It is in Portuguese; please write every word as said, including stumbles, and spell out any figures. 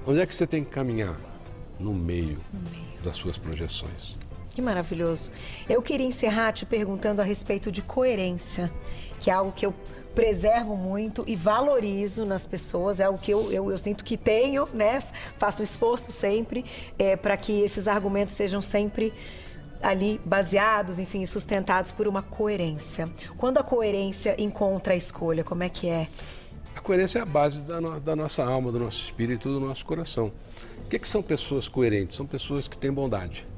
Onde é que você tem que caminhar? No meio, No meio. das suas projeções. Que maravilhoso. Eu queria encerrar te perguntando a respeito de coerência, que é algo que eu preservo muito e valorizo nas pessoas, é algo que eu, eu, eu sinto que tenho, né? Faço um esforço sempre é, para que esses argumentos sejam sempre ali baseados, enfim, sustentados por uma coerência. Quando a coerência encontra a escolha, como é que é? A coerência é a base da, no, da nossa alma, do nosso espírito, do nosso coração. O que, que são pessoas coerentes? São pessoas que têm bondade.